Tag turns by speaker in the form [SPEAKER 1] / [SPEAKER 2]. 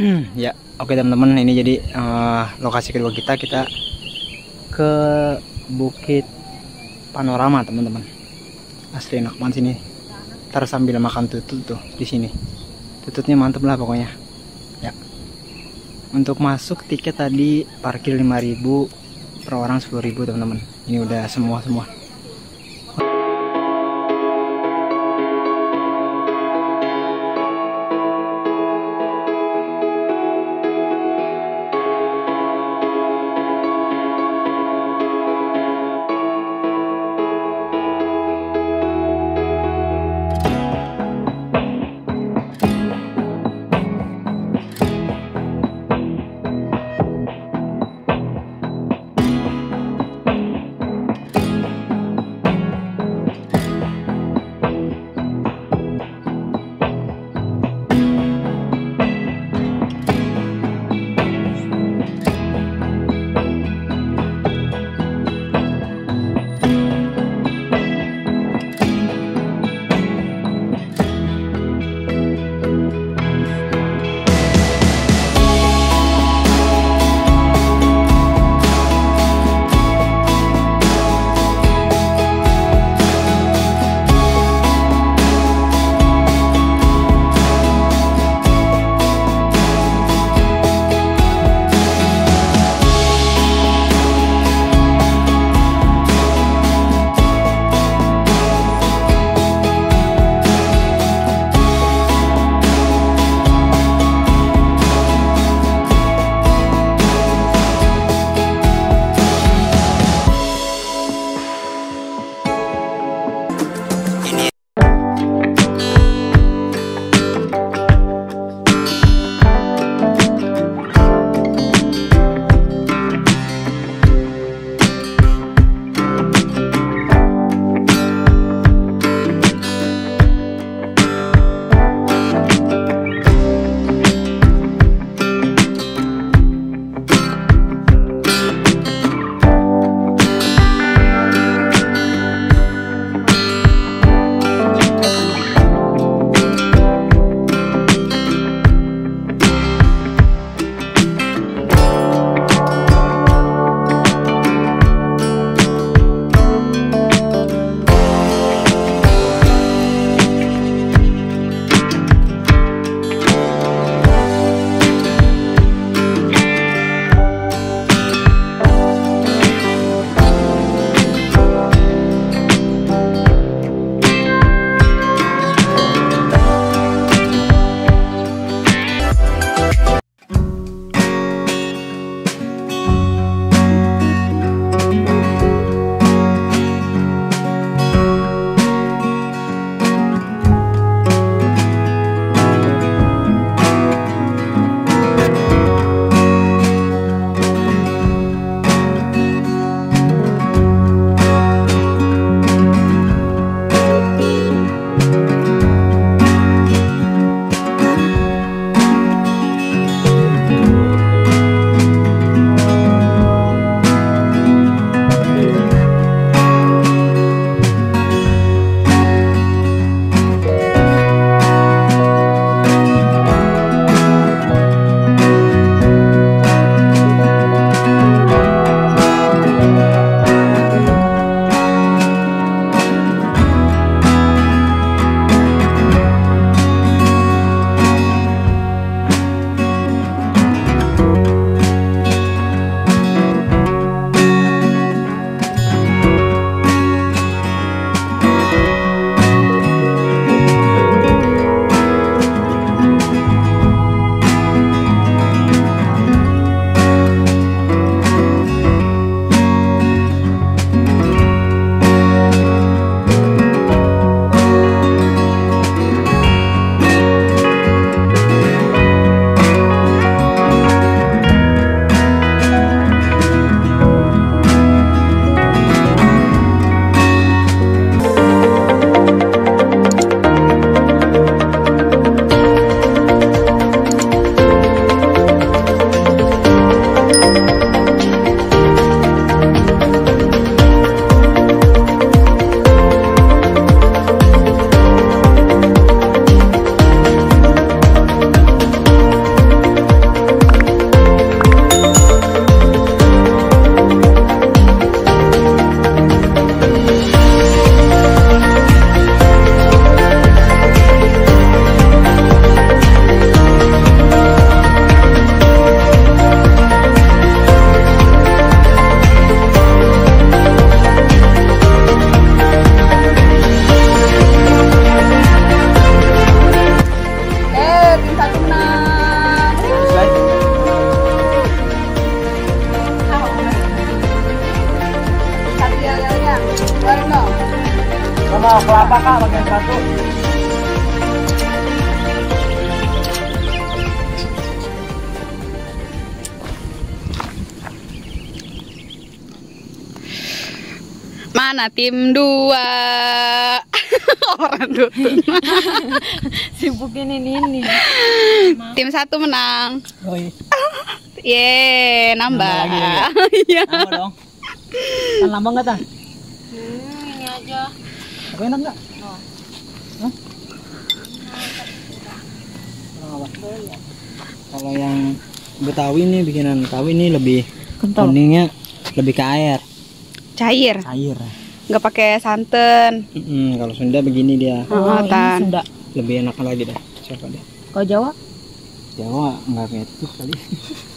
[SPEAKER 1] Ya, oke teman-teman, ini jadi lokasi kedua kita ke Bukit Panorama teman-teman. Asli enak banget sini. Ntar sambil makan tutut tuh di sini. Tututnya mantep lah pokoknya. Ya. Untuk masuk tiket tadi parkir 5.000, per orang 10.000 teman-teman. Ini udah semua. mau kelapa kak bagian satu.
[SPEAKER 2] Mana tim 2? Orang dutun.
[SPEAKER 3] Sibukin ini.
[SPEAKER 2] Tim 1 menang.
[SPEAKER 1] Oi.
[SPEAKER 2] Ye, nambah.
[SPEAKER 1] Nambah lagi ya?
[SPEAKER 2] Iya.
[SPEAKER 1] Nambah dong. Kan lambang nggak tan?
[SPEAKER 3] Ini aja.
[SPEAKER 1] Aku enak nggak?
[SPEAKER 3] Oh.
[SPEAKER 1] Hah? Kurang apa? Kalau yang Betawi nih, bikinan Betawi ini lebih
[SPEAKER 3] Kental.
[SPEAKER 1] kuningnya lebih ke air,
[SPEAKER 2] Cair.
[SPEAKER 1] cair.
[SPEAKER 2] Nggak pakai santan.
[SPEAKER 1] Kalau Sunda begini dia,
[SPEAKER 2] Oh,
[SPEAKER 3] ini
[SPEAKER 2] tan.
[SPEAKER 3] Sunda.
[SPEAKER 1] lebih enak lagi dah. Siapa dia?
[SPEAKER 3] Kalau Jawa?
[SPEAKER 1] Jawa nggak kayak itu kali.